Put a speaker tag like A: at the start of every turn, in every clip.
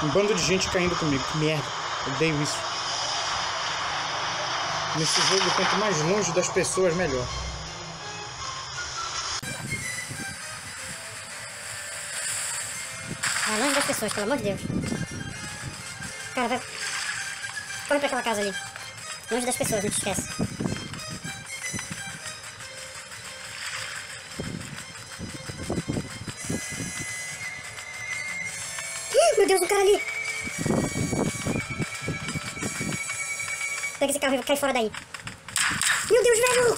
A: Um bando de gente caindo comigo. Que merda. Odeio isso. Nesse jogo, quanto mais longe das pessoas, melhor.
B: Vai longe das pessoas, pelo amor de Deus. Cara, vai. Corre pra aquela casa ali. Longe das pessoas, não te esquece. Meu Deus, um cara ali! Pega esse carro e cai fora daí. Meu Deus, velho!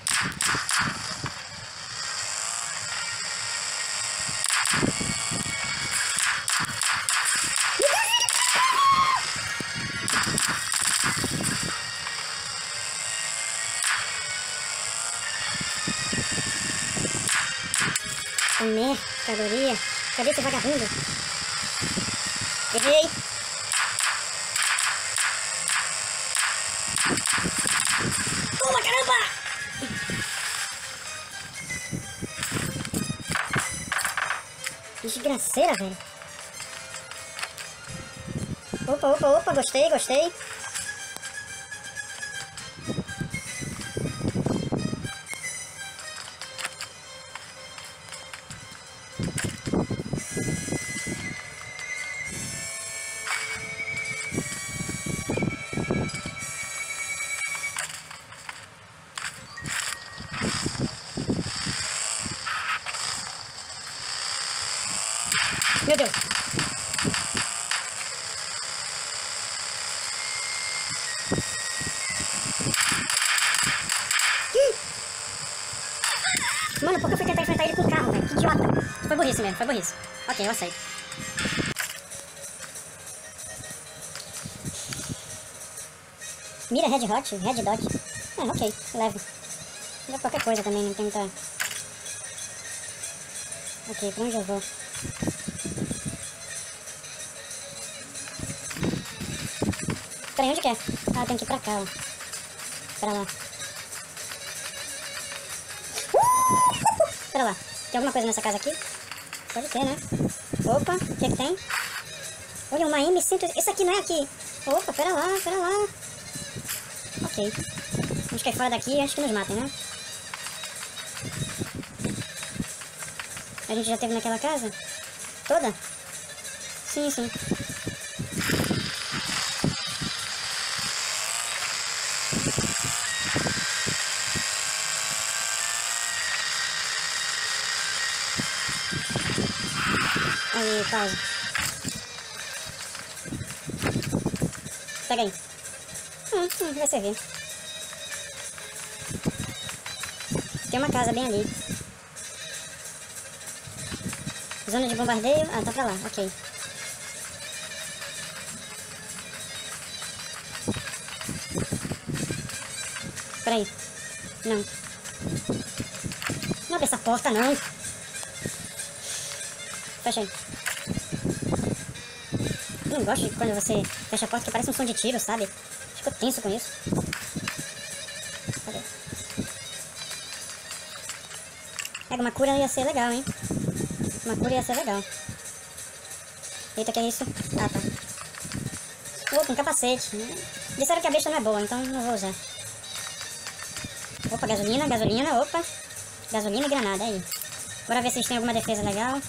B: Mercadoria. Cadê esse vagabundo? Errei. Toma, caramba! Desgraceira, velho. Opa, gostei. Meu Deus. Mano, por que eu fui tentar enfrentar ele com o carro, velho? Que idiota. Foi burrice mesmo, foi burrice. Ok, eu aceito. Mira Red Hot, Red Dot. Ok, levo. Levo qualquer coisa também, não tem muita... Ok, pra onde eu vou? Peraí, onde que é? Ah, eu tenho que ir pra cá, ó. Pra lá. Pera lá. Tem alguma coisa nessa casa aqui? Pode ter, né? Opa, o que é que tem? Olha, uma M100... Isso aqui não é aqui. Opa, pera lá. Ok. Vamos cair fora daqui e acho que nos matem, né? A gente já teve naquela casa? Toda? Sim. Aí, pausa. Pega aí. Vai servir. Tem uma casa bem ali. Zona de bombardeio. Ah, tá pra lá. Ok. Peraí. Não. Não abre essa porta, não. Fecha aí. Eu não gosto de quando você fecha a porta que parece um som de tiro, sabe? Fico tenso com isso. Cadê? Pega uma cura, ia ser legal, hein? Uma cura ia ser legal. Eita, que é isso? Ah, tá. Opa, um capacete. Disseram que a besta não é boa, então não vou usar. Opa, gasolina. Opa. Gasolina e granada, aí. Bora ver se eles têm alguma defesa legal.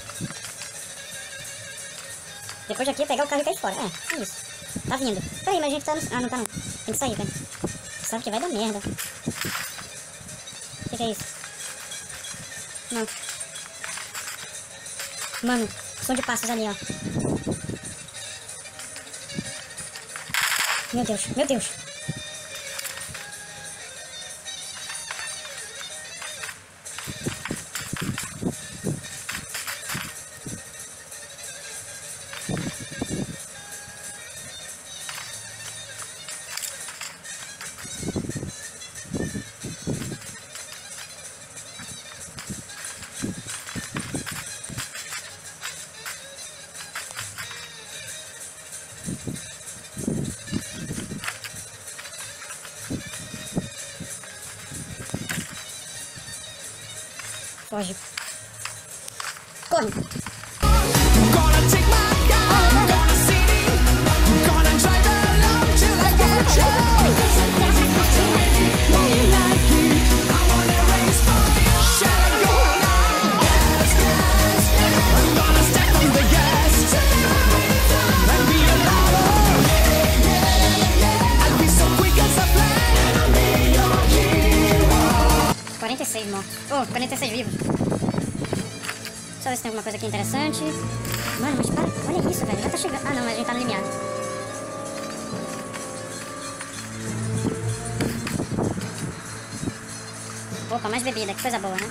B: Depois daqui pegar o carro e cair fora. É isso. Tá vindo. Peraí, mas a gente tá no... Ah, não tá não. Tem que sair, velho. Sabe que vai dar merda. O que é isso? Não. Mano, som de passos ali, ó. Meu Deus. Foge. Corre. 46 vivos. Deixa eu ver se tem alguma coisa aqui interessante. Mano, mas para, olha isso, velho. Já tá chegando. Ah, não, mas a gente tá no limiar. Opa, mais bebida, que coisa boa, né?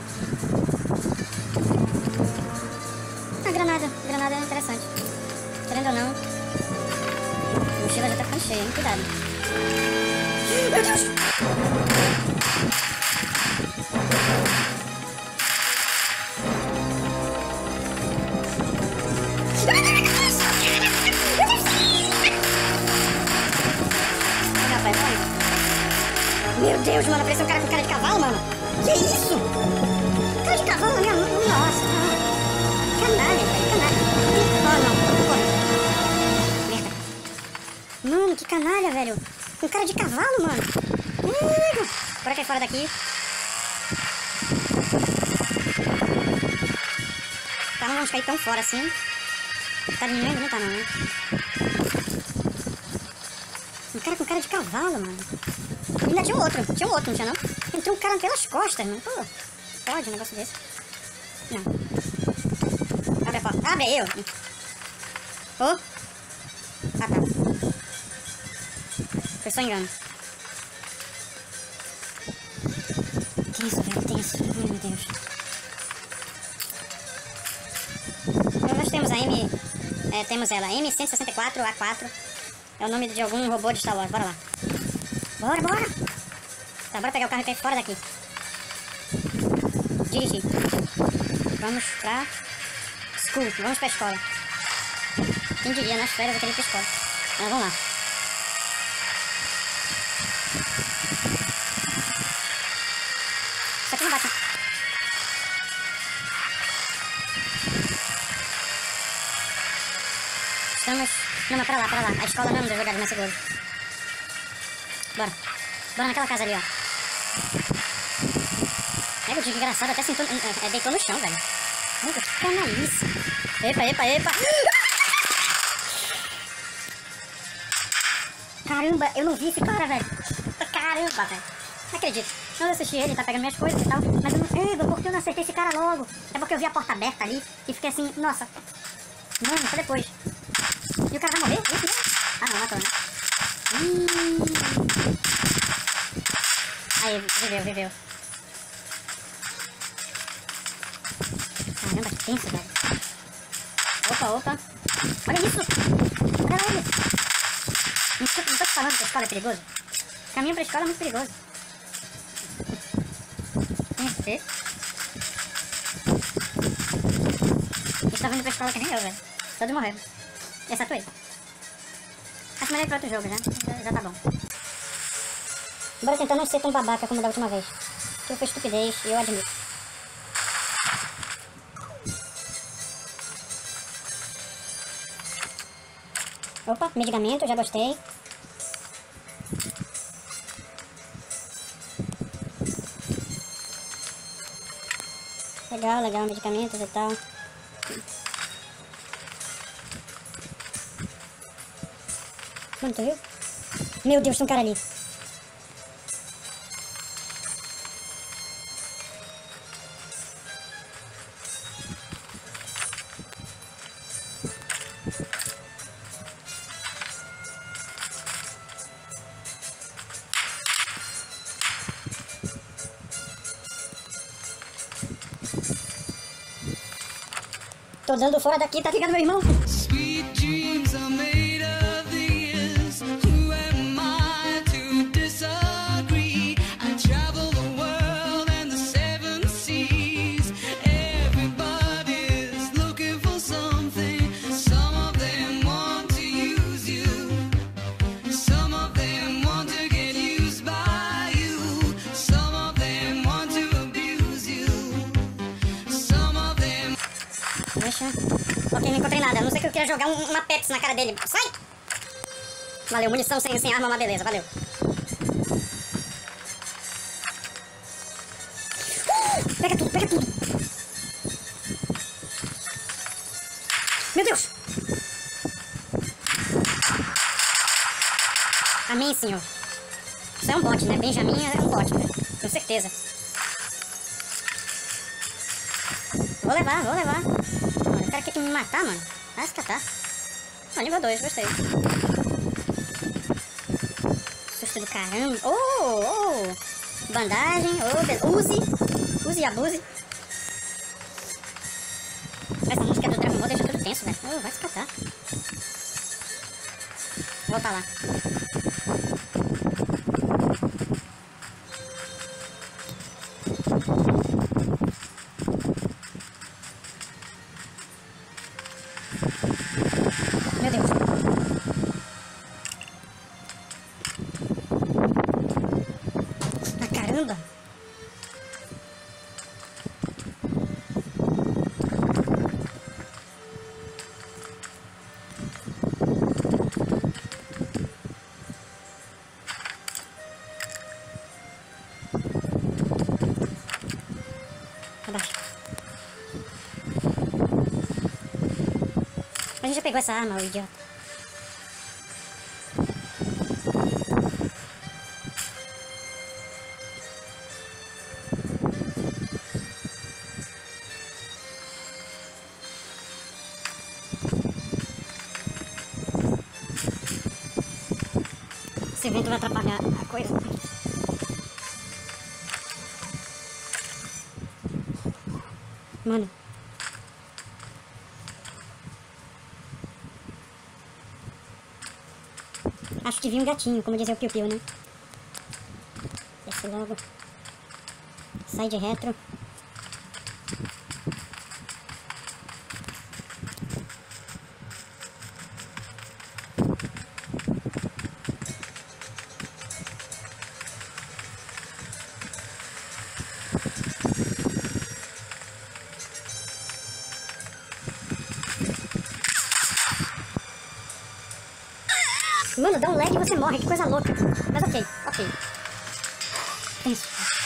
B: Ah, granada. Granada é interessante. Querendo ou não. A mochila já tá ficando cheia, hein? Cuidado. Meu Deus! Meu Deus, mano, parece um cara com cara de cavalo, mano. Que isso? Cara de cavalo na minha mão. Nossa, canalha, velho, canalha. Oh, não, corre. Merda. Mano, que canalha, velho. Com cara de cavalo, mano. Bora cair fora daqui. Tá, não vamos cair tão fora assim. Tá diminuindo? Não tá não, né? Um cara com cara de cavalo, mano. E ainda tinha um outro, não tinha não? Entrou um cara pelas costas, mano. Pô, pode um negócio desse? Não. Abre a porta. Abre aí, ó. Oh. Ah, tá. Foi só engano. Tenso, velho, tenso. Ai, meu Deus. Então, nós temos a temos ela, M164A4. É o nome de algum robô de Star Wars. Bora lá. Bora, bora! Tá, bora pegar o carro e cair fora daqui. Dirigir. Vamos pra school. Vamos pra escola. Quem diria, nas férias eu queria ir pra escola. Mas vamos lá. Isso aqui não bate. Estamos... Não, mas pra lá, pra lá. A escola não é um dos lugares mais seguros. Bora. Bora naquela casa ali, ó. É, que engraçado, até sentou... deitou no chão, velho. Meu Deus, que canalice. Epa, epa, epa. Caramba, eu não vi esse cara, velho. Caramba, velho. Não acredito. Eu assisti ele, tá pegando minhas coisas e tal. Mas eu não... por que eu não acertei esse cara logo? É porque eu vi a porta aberta ali e fiquei assim, nossa. Mano, só depois. E o cara vai morrer? É isso mesmo? Ah, não, matou, né? Aí, viveu. Caramba, que tenso, velho. Opa. Olha isso! Olha ele! Não tô te falando que a escola é perigoso? O caminho pra escola é muito perigoso. Eles estavam indo pra escola que nem eu, velho. Todos morreram. Exceto ele. Acho melhor ir pra outro jogo, já tá bom. Bora tentar não ser tão babaca como da última vez. Que foi estupidez e eu admito. Opa, medicamento, já gostei. Legal, medicamentos e tal. Mano, tu viu? Meu Deus, tem um cara ali. Tô dando fora daqui, tá ligado, meu irmão? Ok, não encontrei nada. A não ser que eu queria jogar uma Pepsi na cara dele. Sai! Valeu, munição sem arma, uma beleza. Valeu. Pega tudo. Meu Deus! Amém, senhor. Isso é um bot, né? Benjamin é um bot, velho. Com certeza. Vou levar. Mano, o cara quer me matar, mano. Vai se catar. Ó, nível 2, gostei. Susto do caramba. Bandagem. Use e abuse. Essa música do Dragon Ball deixa tudo tenso, velho. Vai se catar. Volta lá. Meu Deus. Ah, caramba. Abaixa. A gente já pegou essa arma, o idiota. Esse vento vai atrapalhar a coisa. Mano. Acho que vi um gatinho, como dizia o Piu Piu, né? Desce logo. Sai de retro. Mano, dá um lag e você morre, que coisa louca. Mas ok. Tenso.